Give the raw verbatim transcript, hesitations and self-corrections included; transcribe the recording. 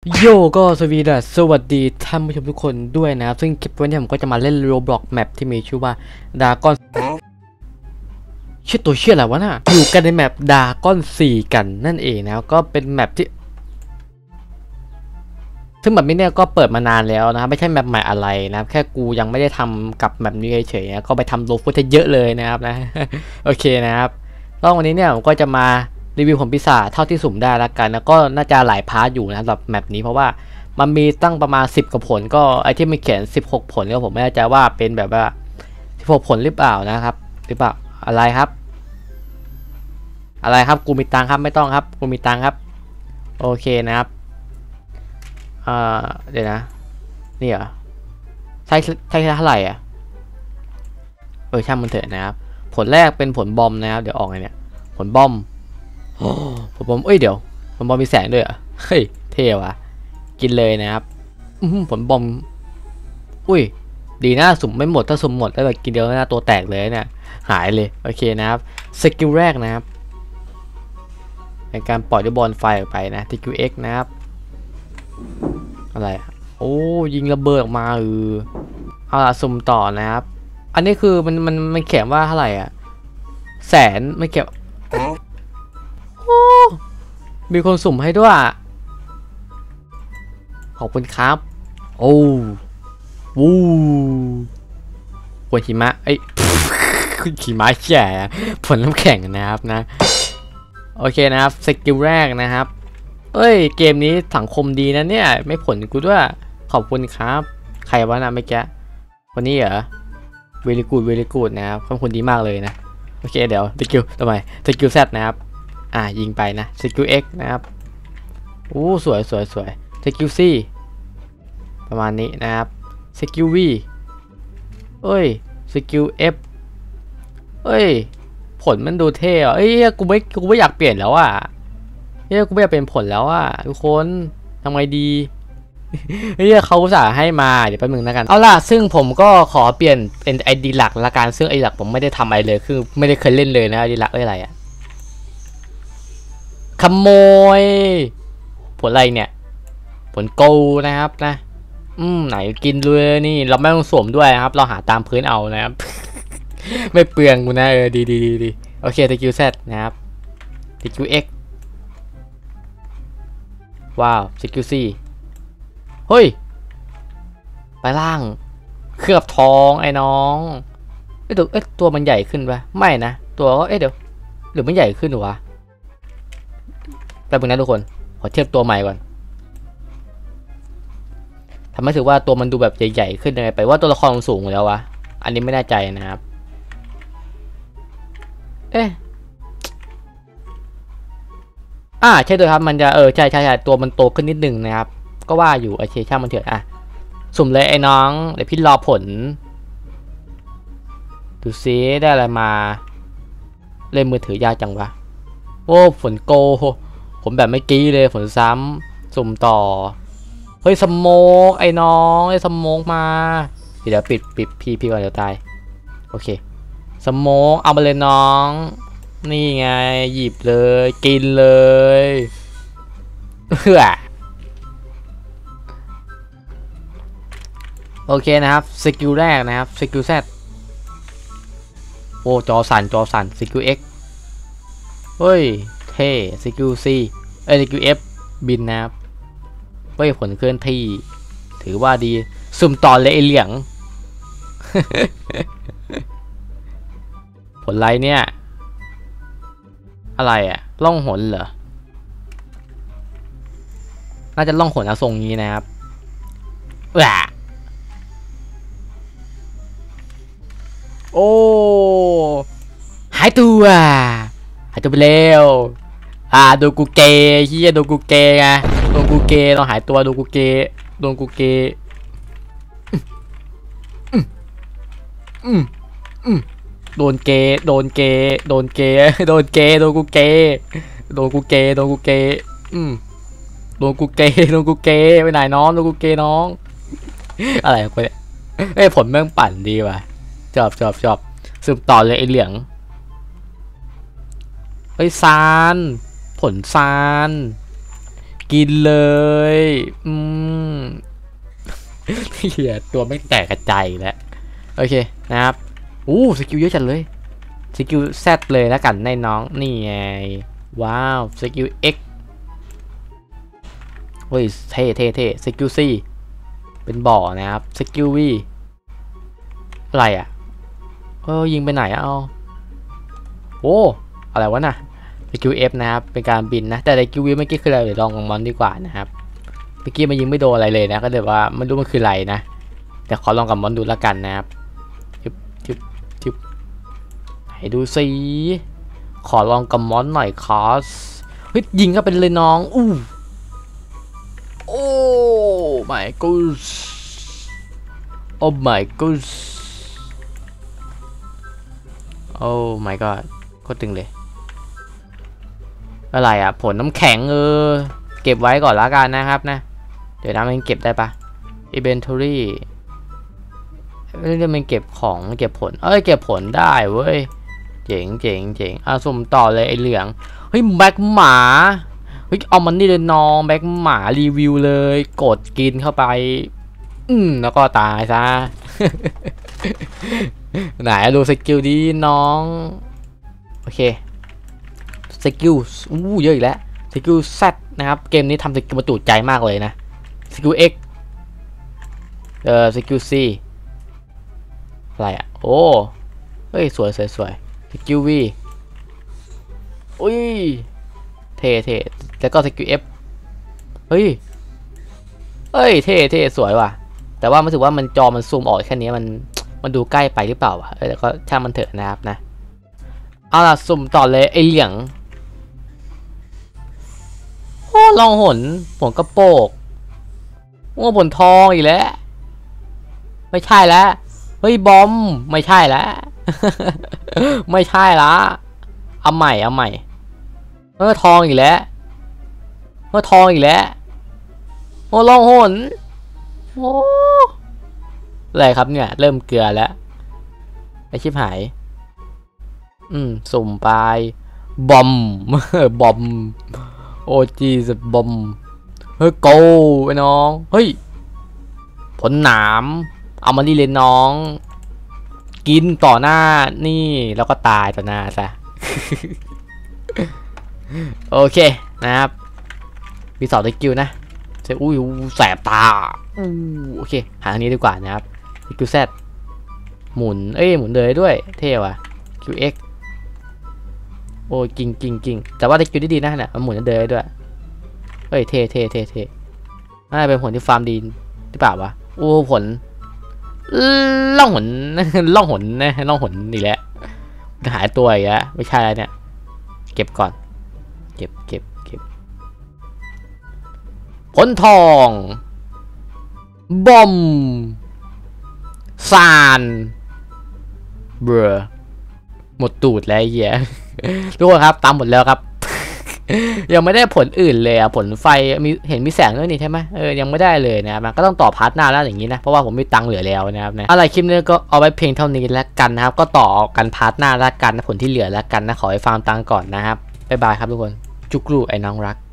โยก็สวีดัสสวัสดีท่านผู้ชมทุกคนด้วยนะครับซึ่งคลิปวันนี้ผมก็จะมาเล่น Roblox Map ที่มีชื่อว่า Dragon ชื่อตัวเชื่ออะไรวะน่ะอยู่กันในแมป Dragon สี่กันนั่นเองนะก็เป็นแมปที่ซึ่งแบบนี้เนี่ยก็เปิดมานานแล้วนะครับไม่ใช่แมปใหม่อะไรนะครับแค่กูยังไม่ได้ทำกับแมปนี้เฉยๆก็ไปทำโลฟุตเยอะเลยนะครับนะ โอเคนะครับแล้ววันนี้เนี่ยผมก็จะมารีวิวผลปีศาจเท่าที่สุ่มได้แล้วกันแล้วก็น่าจะหลายพาร์ทอยู่นะสำหรับแมปนี้เพราะว่ามันมีตั้งประมาณสิบกว่าผลก็ไอที่มีเขียนสิบหกผลก็ผมไม่แน่ใจว่าเป็นแบบว่าสิบหกผลหรือเปล่านะครับหรือเปล่าอะไรครับอะไรครับกูมีตังค์ครับไม่ต้องครับกูมีตังค์ครับโอเคนะครับอ่าเดี๋ยวนะนี่เหรอใช่ใช่เท่าไหร่อ่ะเออช่างมันเถอะนะครับผลแรกเป็นผลบอมนะครับเดี๋ยวออกไงเนี่ยผลบอมโอ้ผลบอมเอ้ยเดี๋ยวผลบอมมีแสงด้วยอ่ะเฮ้ยเท่ว่ะกินเลยนะครับผลบอมอุ้ยดีนะสุ่มไม่หมดถ้าสุ่มหมดแล้วแบบกินเดียวนะตัวแตกเลยเนี่ยหายเลยโอเคนะครับสกิลแรกนะครับในการปล่อยด้วยบอลไฟออกไปนะ ที คิว เอ็กซ์ นะครับอะไรโอ้ยิงระเบิดออกมาเออเอาล่ะสุ่มต่อนะครับอันนี้คือมันมันมันเขียนว่าเท่าไหร่อ่ะแสนไม่เก็บโอ้มีคนสุ่มให้ด้วยขอบคุณครับโอ้วู้หัวหิมะไอ้หิมะแย่ผลน้ำแข็งนะครับนะโอเคนะครับสกิลแรกนะครับเอ้ยเกมนี้สังคมดีนะเนี่ยไม่ผลกูด้วยขอบคุณครับใครวะนะไม่แกคนนี้เหรอเวลิกูดเวลิกูดนะครับขอบคุณดีมากเลยนะโอเคเดี๋ยวสกิลทำไมสกิลแซดนะครับอ่ายิงไปนะสกิลเอ็กนะครับโอ้สวยสวยสวยสกิลซีประมาณนี้นะครับสกิลวีเอ้ยสกิลเอฟเอ้ยผลมันดูเท่อะเอ้ยกูไม่กูไม่อยากเปลี่ยนแล้วอ่ะเฮ้ยกูไม่อยากเป็นผลแล้วอ่ะทุกคนทำไงดีเฮ้ยเขาอุตส่าห์ให้มาเดี๋ยวแป๊บนึงนะกันเอาล่ะซึ่งผมก็ขอเปลี่ยนเป็นไอดีหลักละกันซึ่งไอดีหลักผมไม่ได้ทำอะไรเลยคือไม่ได้เคยเล่นเลยนะไอดีหลักอะไรอ่ะขโมยผลอะไรเนี่ยผลโกนะครับนะอืมไหนกินเลยนี่เราไม่ต้องสวมด้วยนะครับเราหาตามพื้นเอานะครับ ไม่เปลืองกูนะเออดีดีดีดีโอเคที คิว แซด นะครับที คิว เอ็กซ์ ว้าวที คิว ซี เฮ้ยไปล่างเคลือบทองไอ้น้องเอ้ยตัวเอ้ยตัวมันใหญ่ขึ้นปะไม่นะตัวก็เอ้ยเดี๋ยวหรือมันใหญ่ขึ้นหรือวะแป๊บนึงนะทุกคนขอเทียบตัวใหม่ก่อนทำให้ถือว่าตัวมันดูแบบใหญ่ๆขึ้นยังไงไปว่าตัวละครมันสูงแล้ววะอันนี้ไม่แน่ใจนะครับเอ๊ะอ่าใช่ด้วยครับมันจะเออใช่ใช่ใช่ตัวมันโตขึ้นนิดหนึ่งนะครับก็ว่าอยู่โอเคช่างมันเถอะอ่ะสุ่มเลยไอ้น้องเดี๋ยวพี่รอผลดูซิได้อะไรมาเล่นมือถือยากจังวะโอ้ผลโกผมแบบไม่กี้เลยผลซ้ำสุ่มต่อเฮ้ยสโมกไอ้น้องไอ้สโมกมาเดี๋ยวปิดปิดพี่พี่ก่อนเดี๋ยวตายโอเคสโมกเอามาเลยน้องนี่ไงหยิบเลยกินเลยเฮ้อโอเคนะครับสกิลแรกนะครับสกิลแซดโอ้จอสั่นจอสั่นสกิลเอ็กเฮ้ยเท่สกิลซีเอ้ยสกิลเอฟบินนะครับเฮ้ยผลเคลื่อนที่ถือว่าดีสุ่มต่อเลยไอเหลียง ผลไรเนี่ยอะไรอะล่องหนเหรอน่าจะล่องหนเอาทรงนี้นะครับว้าโอ้หายตัวหายตัวไปแล้วอ่าโดนกูเกย์เฮียโดนกูเกย์ไงโดนกูเกย์เราหายตัวโดนกูเกย์โดนกูเกย์อืมอืมโดนเกย์โดนเกย์โดนเกย์โดนเกย์โดนกูเกย์โดนกูเกย์โดนกูเกย์อืมโดนกูเกย์โดนกูเกย์ไปไหนน้องโดนกูเกย์น้องอะไรไปเนี่ยเอ้ยผลแม่งปั่นดีว่ะชอบชอบชอบซึมต่อเลยไอเหลียงเฮ้ยซานผลซานกินเลยอืมเหี้ยตัวไม่แตกกระจายแล้วโอเคนะครับอู้สกิลเยอะจัดเลยสกิล Z เลยแล้วกันในน้องนี่ไงว้าวสกิล X เฮ้ยเท่เท่เท่สกิล C เป็นบ่อนะครับสกิล V อะไรอ่ะเออยิงไปไหนอ่ะเอาโอ้อะไรวะน่ะสกิล F นะครับเป็นการบินนะแต่สกิล V เมื่อกี้คืออะไรเดี๋ยวลองของมอนดีกว่านะครับเมื่อกี้มันยิงไม่โดนอะไรเลยนะก็เดี๋ยวว่าไม่รู้มันคืออะไรนะแต่ขอลองกับมอนดูแล้วกันนะครับทึบทึบทึบให้ดูสิขอลองกับมอนหน่อยคอสเฮ้ยยิงก็เป็นเลยน้องอู้โอ้ my god โอ้ my god โอ้ my god โคตรตึงเลยอะไรอ่ะผลน้ำแข็งเออเก็บไว้ก่อนละกันนะครับนะเดี๋ยวนะมันเก็บได้ปะ inventory เรื่องมันเก็บของเก็บผลเอ้ยเก็บผลได้เว้ยเจ๋งเจ๋งเจ๋งอ่ะสุ่มต่อเลยไอเหลืองเฮ้ยแบ็คหมาเฮ้ยเอามันนี่เลยน้องแบ็คหมารีวิวเลยกดกินเข้าไปอืมแล้วก็ตายซะ ไหนดูสกิลดีน้องโอเคสกิลอู้เยอะอีกแล้วสกิล Z นะครับเกมนี้ทำสกิลมาตูดใจมากเลยนะสกิล X เออสกิล C อะไรอ่ะโอ้เฮ้ยสวยสวยสวยสกิล V อุ้ยเท่เท่แล้วก็สกิล F เฮ้ยเฮ้ยเท่เท่สวยว่ะแต่ว่ามันรู้สึกว่ามันจอมันซูมออกแค่นี้มันมันดูใกล้ไปหรือเปล่าวะเออแต่ก็ช่างมันเถอะนะครับนะเอาล่ะสุ่มต่อเลยไอเหลียงโอ้ลองหนผลกระโปกโอ้ผลทองอีกแล้วไม่ใช่แล้วเฮ้ยบอมไม่ใช่แล้ว ไม่ใช่ละเอาใหม่เอาใหม่เออทองอีกแล้วเออทองอีกแล้วโอ้ลองหนโอ้อะไรครับเนี่ยเริ่มเกลือแล้วไอชิบหายอืมสุ่มไปบอม บอมโอจีสบอมเฮ้ยโกไอ้น้องเฮ้ยผลหนามเอามานี่เลยน้องกินต่อหน้านี่แล้วก็ตายต่อหน้าซะ โอเคนะครับมีสองสกิลนะเซอุ้ยแสบตาอู้โอเคหาทางนี้ดีกว่านะครับสกิล Z หมุนเอ้ยหมุนเลยด้วยเท่ว่ะ คิว เอ็กซ์ โอ้กิ่งกิ่งกิ่งแต่ว่าสกิลที่ดีนะเนี่ยมันหมุนเดินด้วยเฮ้ยเท่เท่เท่เท่น่าจะเป็นผลที่ฟาร์มดีหรือเปล่าวะโอ้ผลล่องหนล่องหนนะล่องหนนี่แหละหายตัวอีกแล้วไม่ใช่แล้วเนี่ยเก็บก่อนเก็บเก็บเก็บผลทองบอมซานเบอหมดตูดแล้วเหี้ยทุกคนครับตามหมดแล้วครับ ยังไม่ได้ผลอื่นเลยอ่ะผลไฟมีเห็นมีแสงด้วยนี่ใช่ไหมเออยังไม่ได้เลยนะครับมันก็ต้องต่อพาร์ทหน้าแล้วอย่างนี้นะเพราะว่าผมมีตังค์เหลือแล้วนะครับนะอะไรคลิปนี้ก็เอาไว้เพียงเท่านี้แล้วกันนะครับก็ต่อกันพาร์ทหน้าแล้วกันนะผลที่เหลือแล้วกันนะขอให้ฟาร์มตังค์ก่อนนะครับบ๊ายบายครับทุกคนจุกรูไอ้น้องรัก